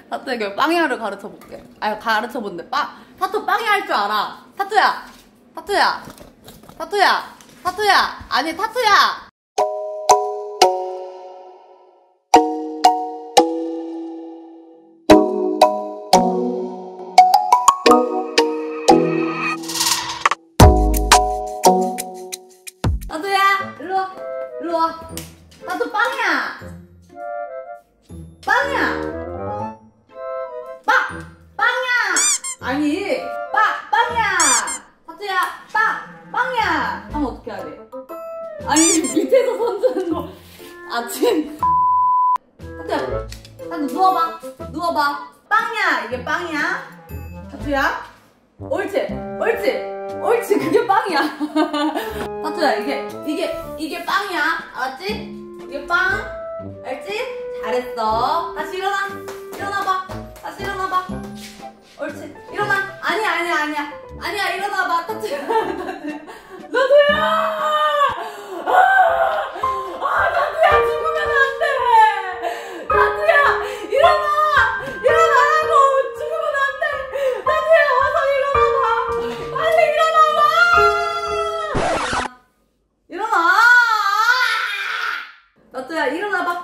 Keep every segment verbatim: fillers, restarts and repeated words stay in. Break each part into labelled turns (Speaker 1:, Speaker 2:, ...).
Speaker 1: 타투에게 빵야를 가르쳐 볼게. 아니 가르쳐 본대. 빵 타투 빵야 할 줄 알아. 타투야, 타투야, 타투야, 타투야. 아니 타투야. 타투야, 일로 와, 일로 와. 타투 빵야, 빵야. 아니 빵! 빵이야! 타투야 빵! 빵이야! 하면 어떻게 해야 돼? 아니 밑에서 손드는 거 아침 타투야 타투 누워봐 누워봐 빵이야 이게 빵이야 타투야 옳지 옳지 옳지 그게 빵이야 타투야 이게 이게 이게 빵이야 알았지? 이게 빵 알지? 잘했어 다시 일어나 일어나봐 다시 일어나봐 옳지 일어나 아니야 아니야 아니야 아니야 일어나봐 타투야 타투야 아, 아 타투야 죽으면 안돼 타투야 일어나 일어나라고 죽으면 안돼 타투야 어서 일어나봐 빨리 일어나봐 일어나 타투야 일어나봐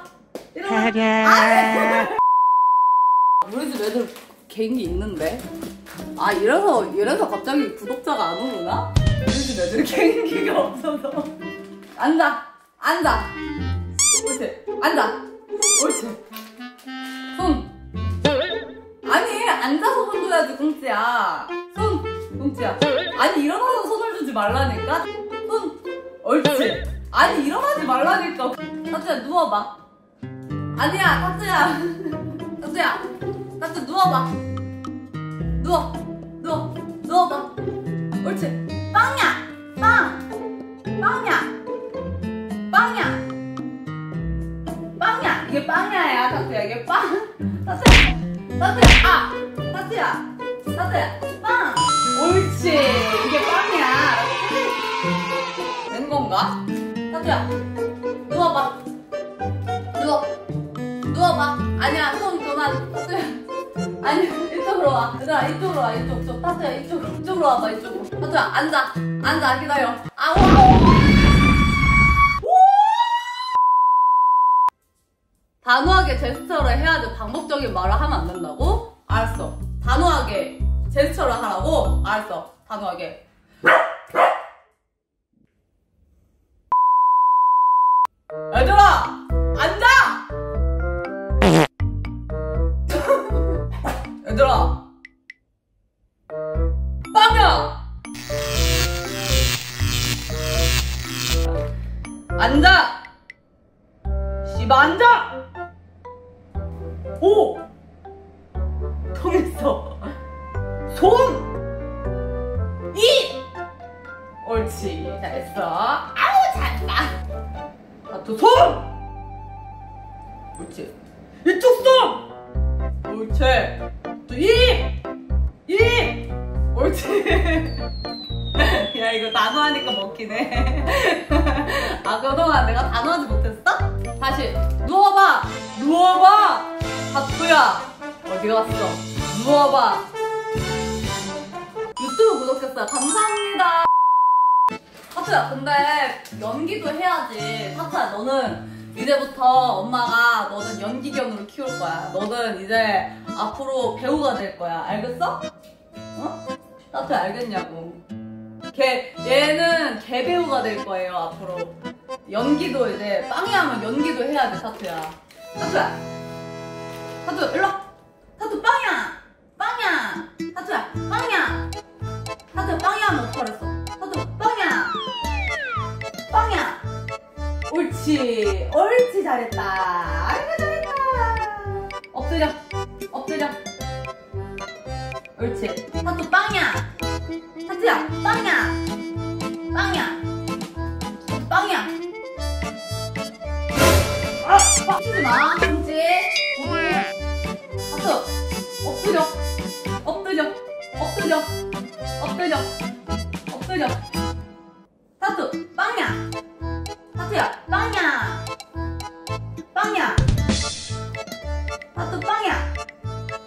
Speaker 1: 일어나 우리 집 애들 개인기 있는데? 아 이래서 이래서 갑자기 구독자가 안 오구나? 우리 집 애들이 개인기가 없어서 앉아 앉아 옳지 앉아 옳지 손 아니 앉아서 손 줘야지 꽁치야 손 꽁치야 아니 일어나서 손을 주지 말라니까 손 옳지 아니 일어나지 말라니까 타투야 누워봐 아니야 타투야 타투야 타투 누워봐 누워 누워 누워봐 옳지 빵야 빵 빵야 빵야 빵야 이게 빵야야 타투야 이게 빵 타투야 타투야 아 타투야 타투야 빵 옳지 이게 빵이야 된 건가? 타투야 누워봐 누워 누워봐 아니야 손 그만 타투야 아니 이쪽으로 와 얘들아 이쪽으로 와 이쪽 저 타투야 이쪽으로 이쪽으로 와봐 이쪽으로 타투야 앉아 앉아 기다려 아우 단호하게 제스처를 해야지 반복적인 말을 하면 안 된다고? 알았어 단호하게 제스처를 하라고? 알았어 단호하게 얘들아 앉아 얘들아 빵야 앉아 씨발 앉아 오 통했어 손 이 옳지 잘했어 아우 잘했다 타투 손 옳지 이쪽 손 옳지 또 이! 이! 옳지 야 이거 단호하니까 먹히네 아 그동안 내가 단호하지 못했어? 다시 누워봐 누워봐 타투야 어디 갔어 누워봐 유튜브 구독했어요 감사합니다 타투야 근데 연기도 해야지 타투야 너는 이제부터 엄마가 너는 연기견으로 키울 거야. 너는 이제 앞으로 배우가 될 거야. 알겠어? 어? 타투야 알겠냐고. 걔, 얘는 개배우가 될 거예요 앞으로. 연기도 이제 빵이 하면 연기도 해야 돼 타투야. 타투야 타투 일로 와. 타투 빵이야 빵이야 타투야 빵이야 타투야 빵이야 하면 어떡하랬어 타투 빵이야 빵이야 옳지 옳지 잘했다 아이고 잘했다 엎드려 엎드려 옳지 타투 빵이야 타투야 빵이야 빵이야 빵이야 아! 빡치지마 그렇지 타투 엎드려 엎드려 엎드려 엎드려 엎드려 타투 빵이야 타투야 빵이야 빵이야 타투 빵이야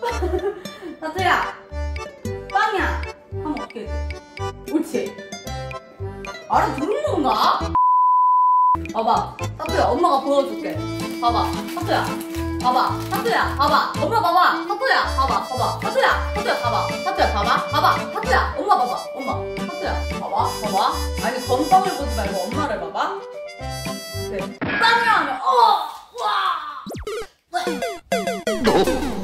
Speaker 1: 봐봐. 타투야, 엄마가 보여줄게. 봐봐. 타투야. 봐봐. 타투야. 봐봐. 엄마 봐봐. 타투야. 봐봐. 봐봐. 타투야. 타투야. 봐봐. 타투야. 봐봐. 봐봐. 타투야. 엄마 봐봐. 엄마. 타투야. 봐봐. 봐봐. 아니, 건빵을 보지 말고 엄마를 봐봐. 그래. 빵이야 하면, 어! 와!